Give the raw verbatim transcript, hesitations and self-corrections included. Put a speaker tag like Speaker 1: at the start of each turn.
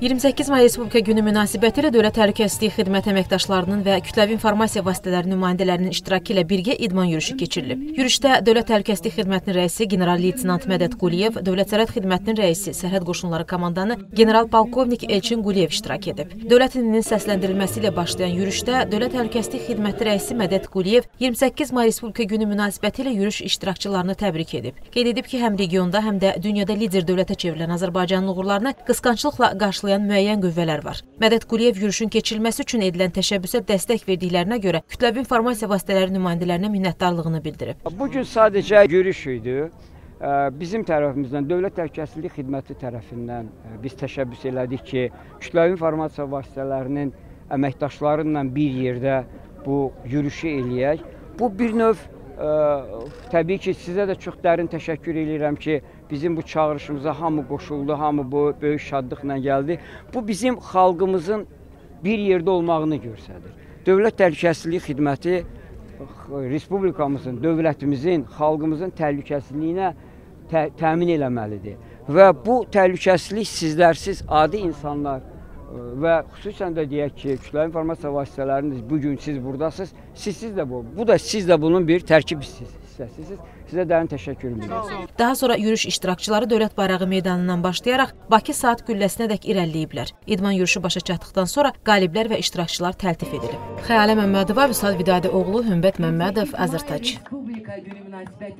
Speaker 1: iyirmi səkkiz may Respublika Günü münasibətilə Dövlət Təhlükəsizlik Xidməti əməkdaşlarının və kütləvi informasiya vasitələri nümayəndələrinin iştirakı ilə birgə idman yürüyüşü keçirilib. Yürüyüşdə Dövlət Təhlükəsizlik Xidmətinin rəisi general-leytenant Mədəd Quliyev, Dövlət Sərhəd Xidmətinin rəisi Sərhəd Qoşunları komandanı general-polkovnik Elçin Quliyev iştirak edib. Dövlət himninin səsləndirilməsi ilə başlayan yürüyüşdə Dövlət Təhlükəsizlik Xidməti rəisi Mədəd Quliyev iyirmi səkkiz may Respublika Günü münasibətilə yürüyüş iştirakçılarını təbrik edib. Qeyd edib ki, həm regionda, həm də dünyada lider dövlətə çevrilən Azərbaycanın uğurlarını qısqanclıqla qarşılayan müəyyən qüvvələr var. Mədəd Quliyev yürüyüşün keçirilməsi üçün edilən təşəbbüsə dəstək verdiklərinə görə kütləvi informasiya vasitələri nümayəndələrinə minnətdarlığını bildirib.
Speaker 2: Bugün sadəcə yürüyüş idi. Bizim tərəfimizdən, Dövlət Təhlükəsizlik Xidməti tərəfindən biz təşəbbüs elədik ki, kütləvi informasiya vasitələrinin əməkdaşlarıyla bir yerdə bu yürüyüşü eləyək. Bu bir növ Ə, təbii ki, sizə də çox dərin təşəkkür edirəm ki, bizim bu çağırışımıza hamı qoşuldu, hamı bu böyük şadlıqla gəldi. Bu bizim xalqımızın bir yerdə olmağını göstərir. Dövlət Təhlükəsizlik Xidməti Respublikamızın, dövlətimizin, xalqımızın təhlükəsizliyinə tə təmin eləməlidir. Və bu təhlükəsizlik sizlərsiz, adi insanlar və xüsusən də deyək ki, kütləvi informasiya vasitələriniz bugün siz buradasınız, sizsiz də bu. Bu da siz də bunun bir tərkib hissəsisiniz. Sizə dərin təşəkkür edirəm.
Speaker 1: Daha sonra yürüyüş iştirakçıları Dövlət Bayrağı meydanından başlayaraq Bakı saat gülləsinədək irəliləyiblər. İdman yürüyüşü başa çatdıqdan sonra qaliblər və iştirakçılar təltif edilib. Xəyalə Məmmədova, Vüsal Vidadi oğlu, Hümbət Məmmədov, Azərtac.